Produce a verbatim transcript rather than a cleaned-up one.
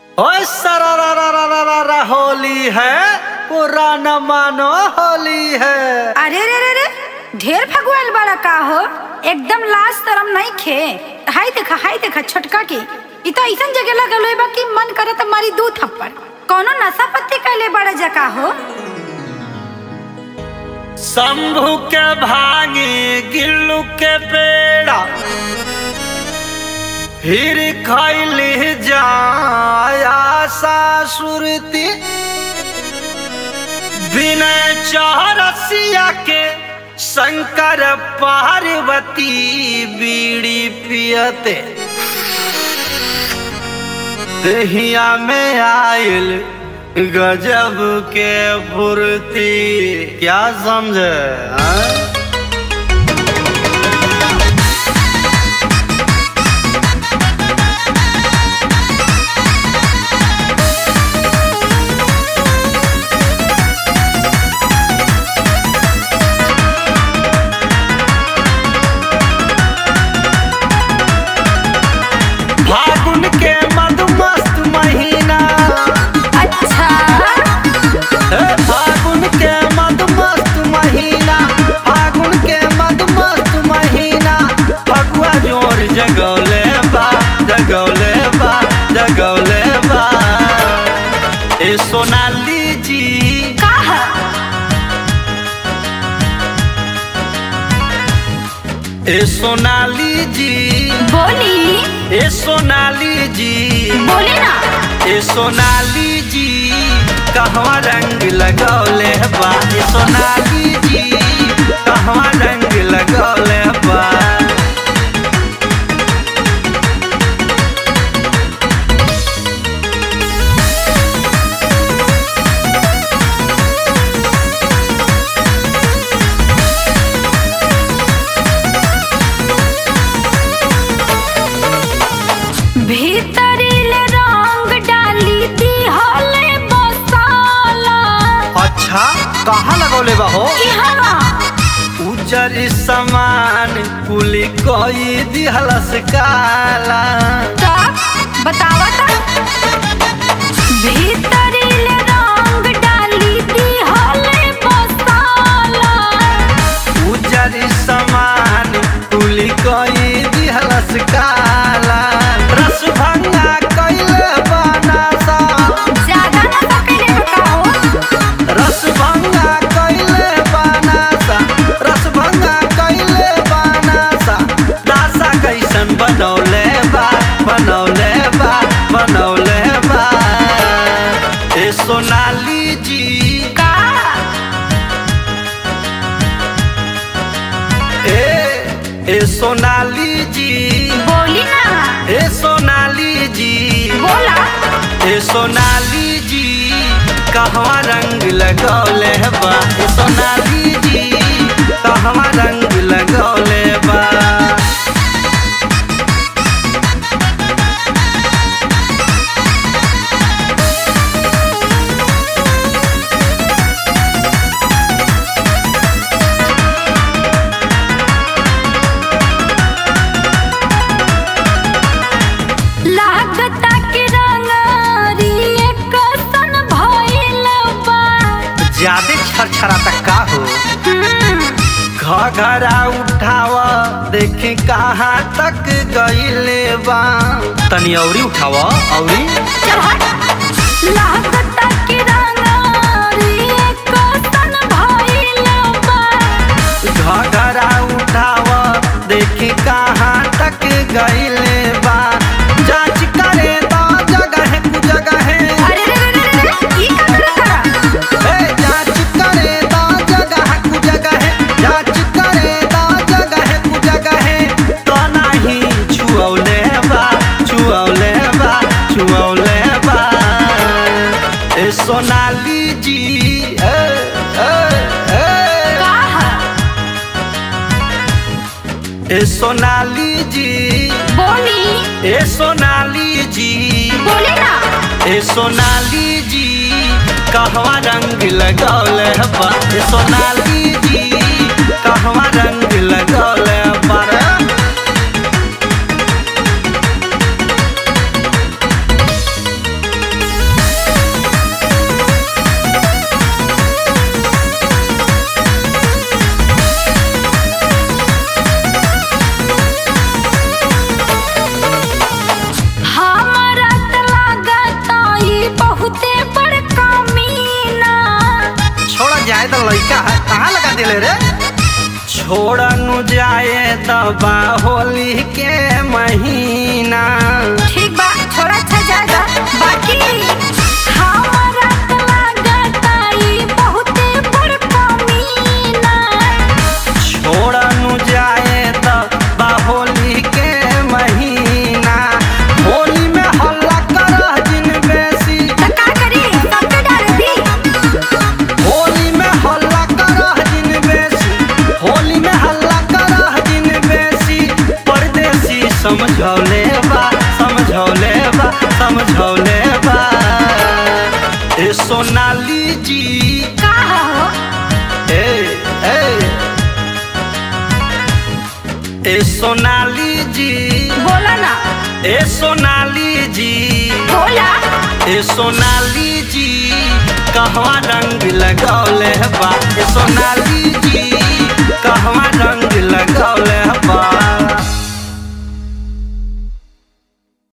ओए सरारारारारारा होली है, पुराना मानो होली है। अरे रे रे रे ढेर फगुआल बड़ा का हो, एकदम लाज शरम नहीं खे। हाय देखा हाय देखा छोटका के इ तो ऐसा जगह लगल है बा कि मन करे तो मारी दू थप्पड़। कोनो नशा पत्ती कैले बड़ा जका हो। शंभू के भांगी गिल्लू के पेड़ा हिर खैली जाया सासुरती विनय चौरसिया के शंकर पार्वती बीड़ी पियते दहिया में आयल गजब के फुर्ती। क्या समझे हाँ? फागुन के मधुमस्त महीना, अच्छा फागुन के मधुमस्त महीना, फागुन के मधुमस्त महीना, फगुआ जोर जगौले बा जगौले बा जगौले बा। ए सोनाली जी का है? ए सोनाली जी बोली ए सोनाली जी बोली ना। ए सोनाली जी कहवा रंग लगौले बा। ए सोनाली जी कहवा रंग लगौले बा। भीतरीले रंग डाली दी हले बसाला। अच्छा कहाँ लगौले बा हो? यहाँ उजर समान कुली कोई दिहलस काला। तब बतावा ता। भीतरीले रंग डाली दी हले बसाला। उजर समान कुली कोई दिहलस काला। रस भंगा कैले बनासा, ज्यादा ना पकड़े बताओ। रस भंगा कैले बनासा, रस भंगा कैले बनासा। दासा कैसन बनौले बा बनौले बा बनौले बा। ए सोनाली जी का ए ए सोनाली जी बोली ना। ए सोनाली जी बोला ए सोनाली जी कहवा रंग लगौले बा। ए सोनाली जी कहवा रंग लगौले बा। लागता के रंगरी कसन भइल बा। ज्यादा छरछरा तक का हो? घघरा उठावा देखे कहाँ तक गईले बा। तनी औरी उठावा औरी। चल हट। लागता के रंगरी कसन भइल बा। घघरा उठावा देखे कहाँ तक गईले बा। जांच करे तो जगह कु जगह अरे रे रे रे रे ई का करता? ए जांच करे तो जगह कु जगह जांच करे तो जगह कु जगह तो नहीं छुऔले बा छुऔले बा छुऔले बा। ए सोनाली जी ए ए ए का है? ए सोनाली जी बोली ए सोनाली जी बोली ना। ए सोनाली जी कहवा रंग लगौले बा। ए सोनाली जी कहवा रंग लगौले बा। दिले रे। छोड़नु जाए दबा होली के महीना। ठीक बा थोड़ा अच्छा जाएगा बाकी हमारा लागता ई बहुते बड़का मीना। छोड़नु जाए दबा होली के महीना। होली में हल्ला करह जिन बेसी त का करी सबके डाल दी। होली में हल्ला करह जिन बेसी होली में हल्ला करह जिन बेसी परदेसी समझौले बा समझौले बा समझौले बा। ए सोनाली जी का हो ए ए ए सोनाली जी बोला ना ए सोनाली जी बोला। ए सोनाली जी कहवा रंग लगौले बा। ए सोनाली जी कहवा